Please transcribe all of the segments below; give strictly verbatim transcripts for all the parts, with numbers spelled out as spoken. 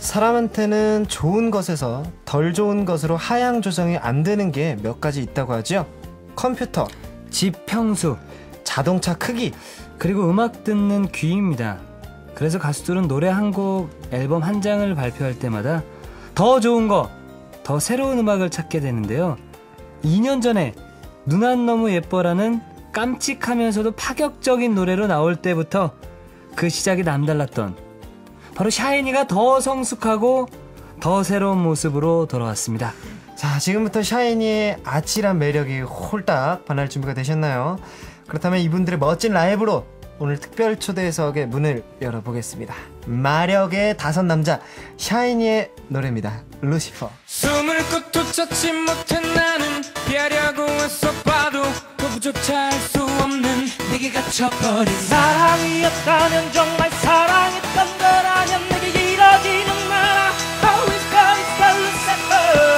사람한테는 좋은 것에서 덜 좋은 것으로 하향 조정이 안 되는 게 몇 가지 있다고 하죠. 컴퓨터, 집 평수, 자동차 크기, 그리고 음악 듣는 귀입니다. 그래서 가수들은 노래 한 곡, 앨범 한 장을 발표할 때마다 더 좋은 거, 더 새로운 음악을 찾게 되는데요. 이 년 전에 눈 안 너무 예뻐라는 깜찍하면서도 파격적인 노래로 나올 때부터 그 시작이 남달랐던 바로 샤이니가 더 성숙하고 더 새로운 모습으로 돌아왔습니다. 자, 지금부터 샤이니의 아찔한 매력이 홀딱 반할 준비가 되셨나요? 그렇다면 이분들의 멋진 라이브로 오늘 특별 초대석의 문을 열어보겠습니다. 마력의 다섯 남자 샤이니의 노래입니다. 루시퍼. 숨을 꾹 찾지 못해 나는 피하려고 애써 봐도 거부조차 할 수 없는 내게 갇혀버린 사랑이었다면 정말 사랑했던 거라면 내게 이러지는 마라. Always got it, got Lucifer.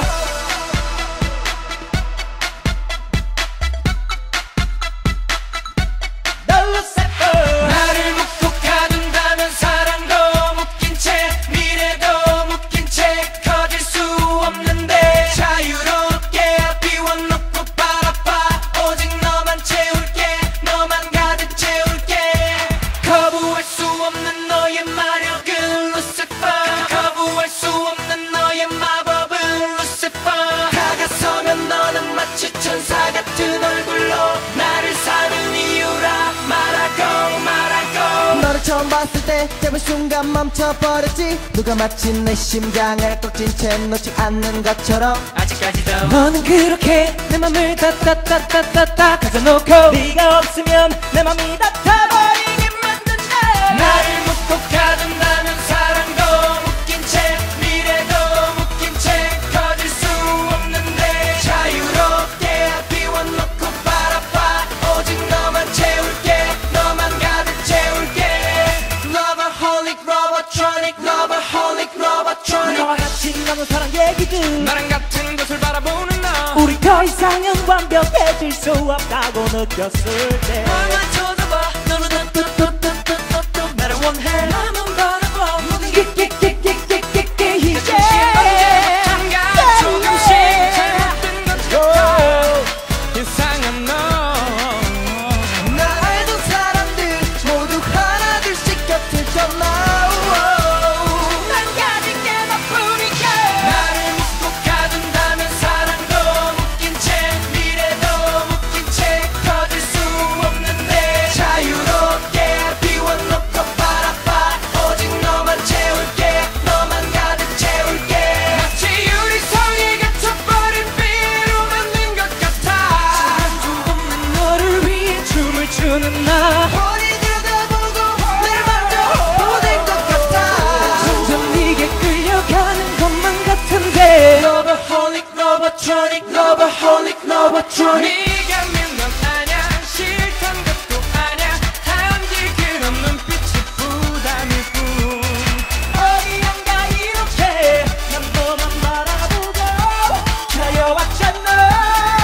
너 Lucifer. 나를 묶고 가둔다면 사랑도 묶인 채 미래도 묶인 채 커질 수 없는데 자유롭게 비워놓고 바라봐 오직 너만 채울게 너만 가득 채울게 거부할 수 없는 너의 마력은 Lucifer 거부할 수 없는 너의 마법은 Lucifer 다가서면 너는 마치 천사 같은 얼굴로 나를 사는 이유라 말하고 말하고 너를 처음 봤을 때 짧은 순간 멈춰버렸지. 누가 마치 내 심장을 꺾진 채 놓지 않는 것처럼 아직까지도 너는 그렇게 내 맘을 다다다다다다 가져놓고 네가 없으면 내 맘이 다 타버리게 만든다. 나를 묶고 가둔다면 사랑도 묶인 채 미래도 묶인 채 커질 수 없는데 자유롭게 비워놓고 바라봐 오직 너만 채울게 너만 가득 채울게 Loverholic Robotronic Loverholic Robotronic 너와 같이 나눈 사랑 얘기들 나랑 같은 곳을 바라보는 너 우리 더 이상은 완벽해질 수 없다고 느꼈을 때 나만 쳐다봐 너는 또또또또또또 나를 원해 나만 바라봐 모든 게 끼끼끼끼끼끼끼 이제 한가 조금씩 잘못된 것 같아 이상한 너 나 알던 사람들 모두 하나둘씩 곁을 졌나. 난 가진 게 너뿐이야. 나를 묶고 가둔다면 사랑도 묶인 채 미래도 묶인 채 커질 수 없는데 자유롭게 비워놓고 바라봐 오직 너만 채울게 너만 가득 채울게 마치 유리성에 갇혀버린 비로 만든 것 같아 수 없는 너를 위해 춤을 추는 나 머리 들여다보고 날 만져보는 것 같아. 점점 네게 끌려가는 것만 같은데 Loverholic Robotronic Loverholic Robotronic 네가 믿는 아냐 싫단 것도 아냐 한지 그런 눈빛이 부담일 뿐 어디론가 이렇게 난 너만 바라보고 차여왔잖아.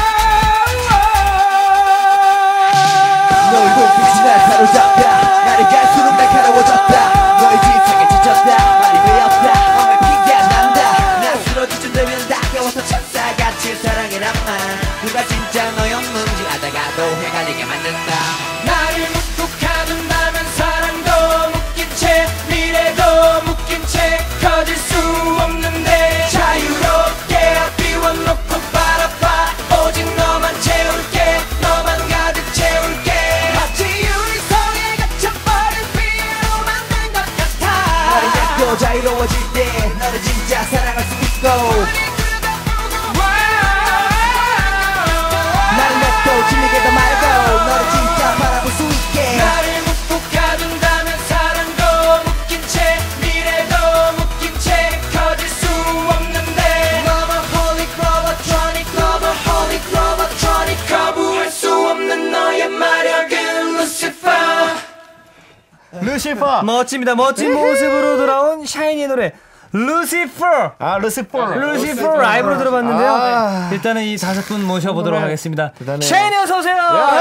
너의 눈빛이 날 사로잡아. 나를 갈수록 날카로워졌다. 너의 지창에 지쳤다. 말이 왜 없다. 맘에 피가 난다. 난 쓰러질 쯤 되면 다가와서 천사같이 사랑해란만. 누가 진짜 너였는지 알다가도 헷갈리게 만든다. 나를 묶고 가둔다면 사랑도 묶인 채 미래도 묶인 채 커질 수 없는데 자유롭게 비워놓고 바라봐 오직 너만 채울게 너만 가득 채울게 마치 유리성에 갇혀버린 비로 만든 것 같아 너를 잡고 자유로워질 때 너를 진짜 사랑할 수 있고. 나를 냅둬 질리게도 말고 너를 진짜 바라볼 수 있게. 나를 묶고 가둔다면 사랑도 묶인 채 미래도 묶인 채 커질 수 없는데 Loverholic Robotronic Loverholic Robotronic 거부할 수 없는 너의 마력은 Lucifer 루시퍼. 멋집니다. 멋진 모습으로 돌아온 샤이니의 노래 루시퍼. 아 루시퍼. 루시퍼 라이브로 들어봤는데요. 아. 일단은 이 다섯 분 모셔보도록 하겠습니다. 샤이니 어서 오세요.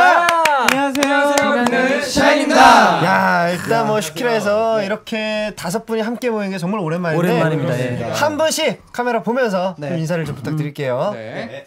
안녕하세요. 네, 샤인입니다. 야 일단 뭐 슈키라에서 이렇게 다섯 분이 함께 모인 게 정말 오랜만인데 오랜만입니다. 예. 한 분씩 카메라 보면서 좀 인사를 좀 부탁드릴게요. 네.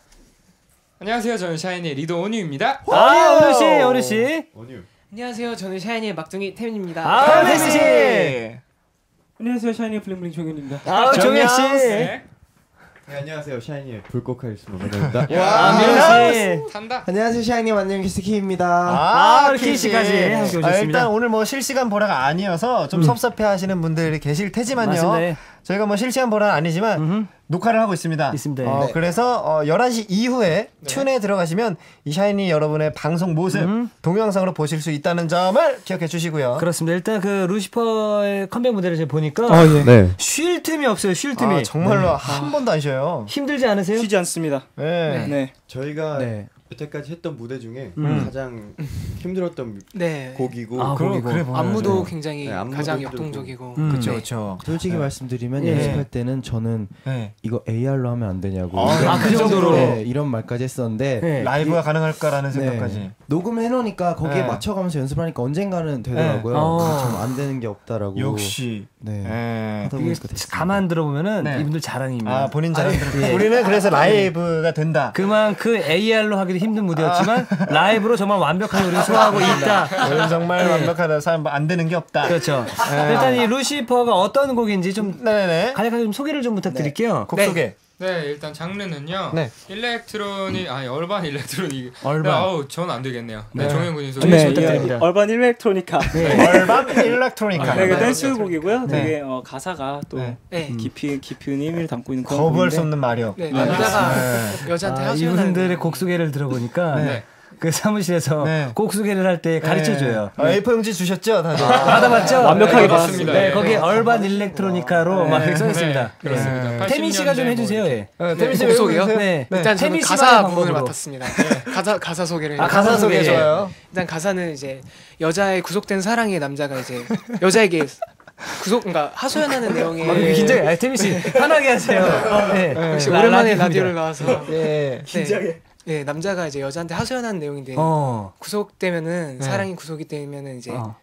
안녕하세요. 저는 샤이니의 리더 온유입니다. 아 어느 씨, 어느 씨. 안녕하세요. 저는 샤이니의 막둥이 태민입니다. 아 태민 씨. 안녕하세요. 샤이니 블링블링 종현입니다. 아 종현 씨. 네. 네, 안녕하세요. 샤이니의 불꽃 카리스마 민호입니다. 아 민호 씨. 탄다. 안녕하세요. 샤이니 만능 키스키입니다. 아, 키씨까지 함께 아, 오셨습니다. 일단 오늘 뭐 실시간 보라가 아니어서 좀 섭섭해하시는 분들이 계실 테지만요. 맞습니다. 저희가 뭐 실시간 보라는 아니지만 음흠. 녹화를 하고 있습니다. 있습니다. 어, 네. 그래서 어, 열한 시 이후에 튠에 들어가시면 이 샤이니 여러분의 방송 모습 음. 동영상으로 보실 수 있다는 점을 기억해 주시고요. 그렇습니다. 일단 그 루시퍼의 컴백 무대를 제가 보니까 네. 쉴 틈이 없어요. 쉴 틈이. 아, 정말로 한 번도 안 쉬어요. 힘들지 않으세요? 쉬지 않습니다. 네. 네. 저희가 네. 여태까지 했던 무대 중에 음. 가장 힘들었던 네. 곡이고 아, 그럼, 곡이고. 그래 보여요. 안무도 네. 굉장히 네, 안무도 가장 힘들고. 역동적이고. 음. 그렇죠, 네. 그렇죠. 솔직히 말씀드리면 예. 연습할 때는 저는 네. 이거 에이알로 하면 안 되냐고 아, 그 정도로? 네, 이런 말까지 했었는데 네. 라이브가 가능할까라는 네, 생각까지. 녹음을 해놓으니까 거기에 네. 맞춰가면서 연습하니까 언젠가는 되더라고요. 네. 어. 참 안 되는 게 없다라고. 역시. 네. 네. 하다 이게 보니까 됐습니다. 가만 들어보면은 네. 이분들 자랑입니다. 아 본인 자랑대로. 예. 우리는 그래서 라이브가 된다. 그만 그 에이알로 하기도 힘든 무대였지만 라이브로 정말 완벽하게 우리가 소화하고 있다. 우리는 정말 완벽하다. 사람 안 되는 게 없다. 그렇죠. 일단 이 루시퍼가 어떤 곡인지 좀 네네네. 간략하게 좀 소개를 좀 부탁드릴게요. 곡 네. 소개. 네, 일단 장르는요. 네. 일렉트로닉, 아니 얼반 일렉트로닉. 얼반. 네, 아우, 전 안 되겠네요. 네, 네. 종현 군님 소개 네, 부탁드립니다. 부탁드립니다. 얼반 일렉트로니카. 얼반 일렉트로니카. 네, 그 네. 댄스곡이고요. 네. 되게 어, 가사가 또 네. 네. 깊이 깊은 의미를 담고 있는 그런 거부할 수 곡인데 없는 마력. 네. 남자가 네. 여자한테 아, 하소연하는 이분들의 곡 소개를 들어보니까 네. 그 사무실에서 네. 곡 소개를 할 때 가르쳐 줘요. 아, 에이포 용지 주셨죠, 다들. 받아봤죠? 완벽하게 네, 받았습니다. 네, 네. 거기에 얼반 일렉트로니카로 막 이렇게 써 있습니다. 네, 그렇습니다. 네. 태민 씨가 좀 팔십 년대 해주세요. 뭐 예. 네, 태민 씨 곡 소개요? 해주세요. 네. 일단 저는 태민 씨만의 가사 방법으로. 부분을 맡았습니다. 가사 가사 소개를. 아, 가사 소개 예. 좋아요. 일단 가사는 이제 여자의 구속된 사랑의 남자가 이제 여자에게 구속, 그러니까 하소연하는 내용의. 아, 긴장해. 아, 태민 씨 편하게 하세요. 네. 역시 라- 오랜만에 라디오입니다. 라디오를 나와서. 예. 네. 네, 남자가 이제 여자한테 하소연하는 내용인데 어. 구속되면은 네. 사랑이 구속이 되면은 이제 어.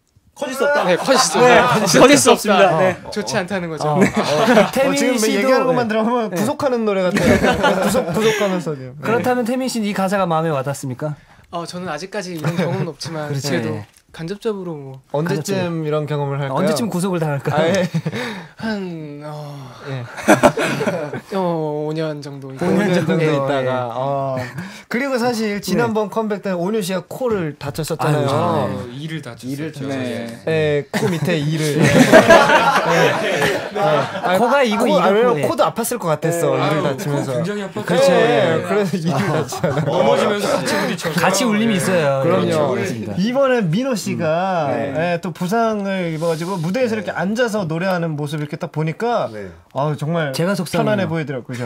커질 수 없다. 네, 커질 수 네, 없다. 커질 수 없습니다. 네. 좋지 않다는 거죠. 어. 어, 태민 지금 뭐 씨도 얘기하는 것만 네. 들어보면 구속하는 노래 같아요. 구속 구속하면서. 네. 그렇다면 태민 씨는 이 가사가 마음에 와닿습니까? 어, 저는 아직까지 이런 경험은 없지만 그렇지. 그래도 네. 간접적으로 뭐 언제쯤 이런 경험을 할까요? 언제쯤 구속을 당할까요? 아, 예. 한 어, 예. 어, 오 년 정도 오 년 정도 예. 있다가. 어. 그리고 사실 지난번 컴백 때 온유 씨가 코를 다쳤었잖아요. 아유, 어, 이를 다쳤었죠. 이를 다쳤어요. 네. 예, 코 밑에 이를. 아, 코가 이거 코, 아, 왜냐면 이거 코도 아팠을 것 같았어. 이를 아유, 다치면서. 코 굉장히 아팠죠. 그렇죠. 네. 그래서 이를 다치잖아. 넘어지면서 같이 부딪혀서. 같이 울림이 있어요. 그럼요. 그렇습니다. 이번에 민호 씨가 예, 또 부상을 입어가지고 무대에서 이렇게 앉아서 노래하는 모습 이렇게 딱 보니까 네. 아 정말 제가 속상해요. 편안해 보이더라고요. 그죠?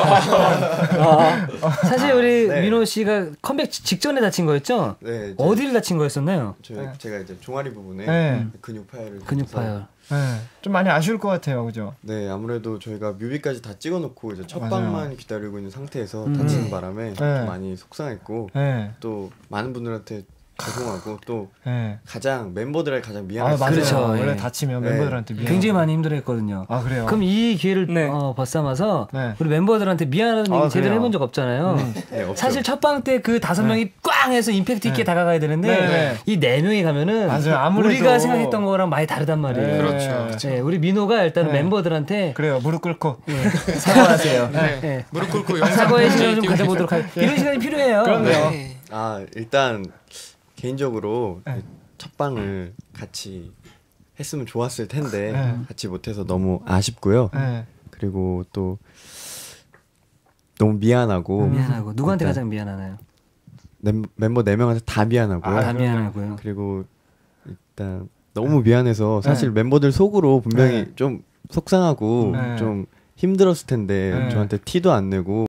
사실 우리 네. 민호 씨가 컴백 지- 직전에 다친 거였죠? 네. 어디를 다친 거였었나요? 저, 제가 이제 종아리 부분에 네. 근육 파열을 근육파열. 예, 좀 많이 아쉬울 것 같아요. 그죠? 네, 아무래도 저희가 뮤비까지 다 찍어놓고 이제 첫 맞아요. 방만 기다리고 있는 상태에서 음. 다치는 바람에 네. 좀 많이 속상했고 예, 또 많은 분들한테 죄송하고 또 예. 가장 멤버들에게 가장 아 미안했어요. 맞아요. 그렇죠. 원래 예. 다치면 네. 멤버들한테 미안. 굉장히 많이 힘들어했거든요. 아 그래요. 그럼 이 기회를 네. 어, 벗삼아서 네. 우리 멤버들한테 미안하다는 아, 얘기 제대로 그래요. 해본 적 없잖아요. 네, 없죠. 사실 첫 방 때 그 다섯 명이 꽝 해서 임팩트 있게 네. 다가가야 되는데 네, 네. 이 네 명이 가면은 맞아요. 아무래도- 우리가 생각했던 거랑 많이 다르단 말이에요. 네. 그렇죠. 네, 우리 민호가 일단 은 네. 멤버들한테 그래요. 무릎 꿇고. 예, 사과하세요. 네. 네. 무릎 꿇고 영상 사과의 편지 시간을 좀 띄우고 가져보도록 하겠습니다. 이런 시간이 필요해요. 그럼요. 네. 아 일단 개인적으로 네. 첫 방을 같이 했으면 좋았을 텐데 네. 같이 못해서 너무 아쉽고요. 예. 그리고 또 너무 미안하고 미안하고 누구한테 일단 가장 미안하나요? 멤- 멤버 네 명한테 다 미안하고 아, 다 미안하고요. 그리고 일단 너무 미안해서 사실 네. 멤버들 속으로 분명히 네. 좀 속상하고 네. 좀 힘들었을 텐데 네. 저한테 티도 안 내고